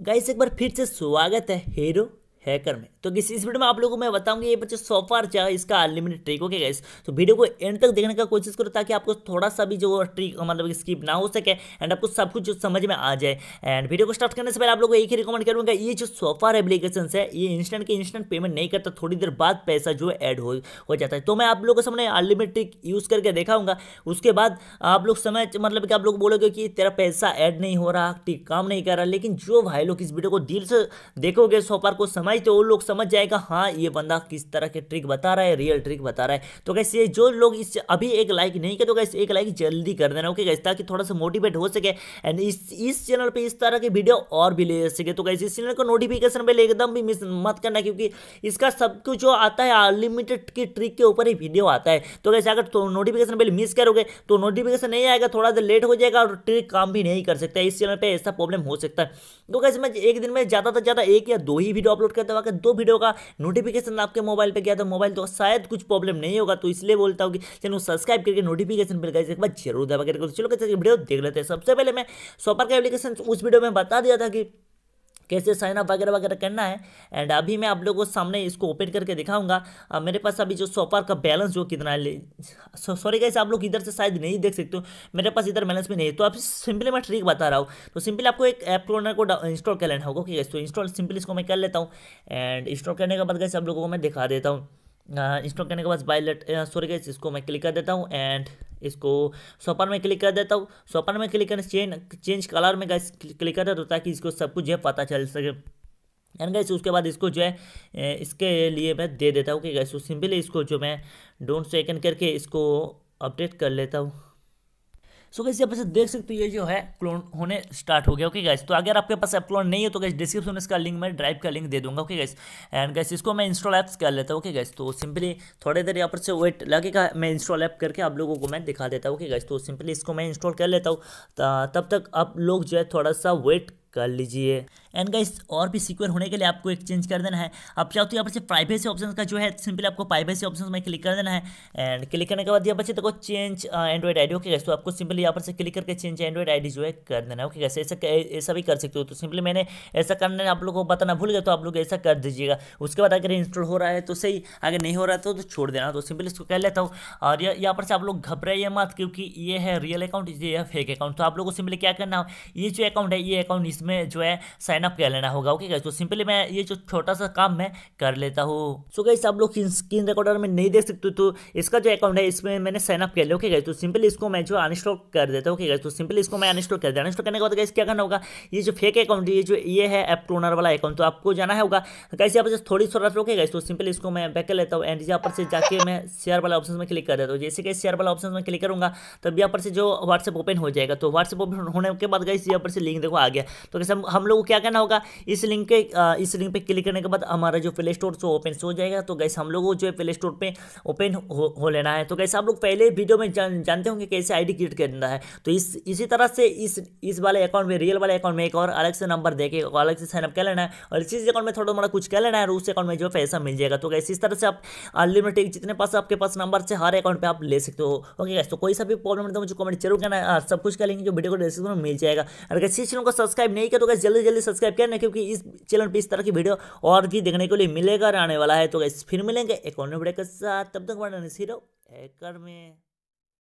Guys एक बार फिर से स्वागत है हीरो हैकर में। तो इस वीडियो में आप लोगों को मैं बताऊंगा ये बच्चे सोफार क्या है, इसका अनलिमिटेड ट्रिक। ओके गाइस, तो वीडियो को एंड तक देखने का कोशिश करो ताकि आपको थोड़ा सा भी जो ट्रिक मतलब स्किप ना हो सके एंड आपको सब कुछ जो समझ में आ जाए। एंड वीडियो को स्टार्ट करने से पहले आप लोगों को एक ही रिकमेंड करूंगा, ये जो सोफार एप्लीकेशन है ये इंस्टेंट के इंस्टेंट पेमेंट नहीं करता, थोड़ी देर बाद पैसा जो है ऐड हो जाता है। तो मैं आप लोगों के सामने अनलिमिटेड ट्रिक यूज करके दिखाऊंगा, उसके बाद आप लोग समझ मतलब कि आप लोग बोलोगे कि तेरा पैसा ऐड नहीं हो रहा, ट्रिक काम नहीं कर रहा। लेकिन जो भाई लोग इस वीडियो को दिल से देखोगे, सोफार को समझते वो लोग समझ जाएगा हाँ ये बंदा किस तरह के ट्रिक बता रहा है, रियल ट्रिक बता रहा है। तो कैसे ये जो लोग इस अभी एक लाइक नहीं किया तो कैसे एक लाइक जल्दी कर देना। ओके गाइस, ताकि थोड़ा सा मोटिवेट हो सके एंड इस चैनल पे इस तरह की वीडियो और भी ले सके। तो कैसे इस चैनल को नोटिफिकेशन बेल एकदम भी मिस मत करना, क्योंकि इसका सब कुछ जो आता है अनलिमिटेड की ट्रिक के ऊपर ही वीडियो आता है। तो कैसे अगर तो नोटिफिकेशन बेल मिस करोगे तो नोटिफिकेशन नहीं आएगा, थोड़ा देर लेट हो जाएगा और ट्रिक काम भी नहीं कर सकता। इस चैनल पे ऐसा प्रॉब्लम हो सकता है। तो कैसे मैं एक दिन में ज़्यादा से ज़्यादा एक या दो ही वीडियो अपलोड करता हूँ, अगर दो वीडियो का नोटिफिकेशन आपके मोबाइल पे गया तो मोबाइल तो शायद कुछ प्रॉब्लम नहीं होगा। तो इसलिए बोलता हूँ कि चैनल सब्सक्राइब करके नोटिफिकेशन बेल गाइस एक बार जरूर दबा करके चलो कैसे वीडियो देख लेते हैं। सबसे पहले मैं सोफार का एप्लीकेशन उस वीडियो में बता दिया था कि कैसे साइन अप वगैरह वगैरह करना है। एंड अभी मैं आप लोगों को सामने इसको ओपन करके दिखाऊंगा। मेरे पास अभी जो सोफार का बैलेंस जो कितना है, सॉरी गाइस आप लोग इधर से शायद नहीं देख सकते हो, मेरे पास इधर बैलेंस भी नहीं है। तो आप सिंपली मैं ट्रिक बता रहा हूँ। तो सिंपली आपको एक ऐप क्लोनर को इंस्टॉल कर लेना होगा। ओके गाइस, तो इंस्टॉल सिंपली इसको मैं कर लेता हूँ। एंड इंस्टॉल करने के बाद गाइस आप लोगों को मैं दिखा देता हूँ। इंस्टॉल करने के बाद बायलेट सॉरी गाइस इसको मैं क्लिक कर देता हूँ एंड इसको सोफार में क्लिक कर देता हूँ। सोफार में क्लिक करने चेंज कलर में गाइस क्लिक कर देता हूँ ताकि इसको सब कुछ जो है पता चल सके। एंड गाइस उसके बाद इसको जो है इसके लिए मैं दे देता हूँ कि गाइस सिंपली इसको जो मैं डोंट सेकंड करके इसको अपडेट कर लेता हूँ। सो गाइस यहाँ पर देख सकते हो ये जो है क्लोन होने स्टार्ट हो गया। ओके गाइस, तो अगर आपके पास ऐप क्लोन नहीं है तो गाइस डिस्क्रिप्शन में इसका लिंक मैं ड्राइव का लिंक दे दूंगा। ओके गाइस, एंड गाइस इसको मैं इंस्टॉल ऐप्स कर लेता हूँ। ओके गाइस, तो सिंपली थोड़ी देर यहाँ पर से वेट लगेगा, मैं इंस्टॉल ऐप करके आप लोगों को मैं दिखा देता हूँ। ओके गाइस, तो सिंपली इसको मैं इंस्टॉल कर लेता हूँ, तब तक आप लोग जो है थोड़ा सा वेट कर लीजिए। एंड गाइस और भी सिक्योर होने के लिए आपको एक चेंज कर देना है। आप चाहो तो यहाँ पर से प्राइवेसी ऑप्शन का जो है सिंपली आपको प्राइवेसी ऑप्शन में क्लिक कर देना है। एंड क्लिक करने के बाद यहाँ पर से देखो change Android ID. Okay guys, तो आपको सिंपली यहाँ पर से क्लिक करके चेंज एंड्रॉइड आईडी जो है कर देना है। ओके गाइस, ऐसा भी कर सकते हो। तो सिंपली मैंने ऐसा करने आप लोगों को बताना भूल गया, तो आप लोग ऐसा कर दीजिएगा। उसके बाद अगर इंस्टॉल हो रहा है तो सही, अगर नहीं हो रहा है तो छोड़ देना। तो सिंपली इसको कर लेता हूँ। और यहाँ पर से आप लोग घबराइए मत, क्योंकि ये है रियल अकाउंट, ये है फेक अकाउंट। तो आप लोगों को सिंपली क्या करना हो, ये जो अकाउंट है ये अकाउंट इसमें जो है साइन अप कर लेना होगा। ओके गाइस, तो सिंपली मैं ये जो छोटा सा काम मैं कर लेता हूँ। सो गाइस आप लोग स्क्रीन रिकॉर्डर में नहीं देख सकते, तो इसका जो अकाउंट है इसमें मैंने साइन अप कर लिया। ओके गाइस, तो सिंपली इसको मैं जो अनइंस्टॉल कर देता हूँ। ओके गाइस, तो सिंपली इसको मैं अनइंस्टॉल कर दिया। अनइंस्टॉल करने के बाद गाइस क्या करना होगा, ये जो फेक अकाउंट है ये है ऐप क्लोनर वाला अकाउंट, तो आपको जाना होगा। गाइस यहाँ पर थोड़ी सी रात रोके गाइस, तो सिंपली इसको मैं बैक कर लेता हूँ एंड यहाँ पर से जाके मैं शेयर वाला ऑप्शन में क्लिक कर देता हूँ। जैसे कि शेयर वाला ऑप्शन में क्लिक करूंगा तब यहाँ पर से जो व्हाट्सएप ओपन हो जाएगा। तो व्हाट्सएप ओपन होने के बाद गाइस यहाँ पर से लिंक देखो आ गया। तो कैसे हम लोग को क्या करना होगा, इस लिंक पे क्लिक करने के बाद हमारा जो प्ले स्टोर से ओपन हो जाएगा। तो गैस हम लोगों को जो है प्ले स्टोर पे ओपन हो लेना है। तो गैस आप लोग पहले वीडियो में जानते होंगे कैसे आईडी क्रिएट करना है। तो इसी तरह से इस वाले अकाउंट में, रियल वाले अकाउंट में एक और अलग से नंबर देके अलग से साइनअप कर लेना है और इसी अकाउंट में थोड़ा मोड़ा कुछ कर लेना है और उस अकाउंट में जो पैसा मिल जाएगा। तो गैस इस तरह से आप अनलिमिटेड जितने पास आपके पास नंबर से हर अकाउंट पे आप ले सकते हो। ओके गैस, तो कोई सा भी प्रॉब्लम है तो मुझे कमेंट जरूर करना, सब कुछ करेंगे जो वीडियो को डिस्क्रिप्शन में मिल जाएगा। अगर इस चैनल को सब्सक्राइब नहीं किया तो गैस जल्दी जल्दी सब्सक्राइब करना, क्योंकि इस चैनल पर इस तरह की वीडियो और भी देखने को लिए मिलेगा, आने वाला है। तो गाइस फिर मिलेंगे एक और वीडियो के साथ, तब तक हीरो हैकर में।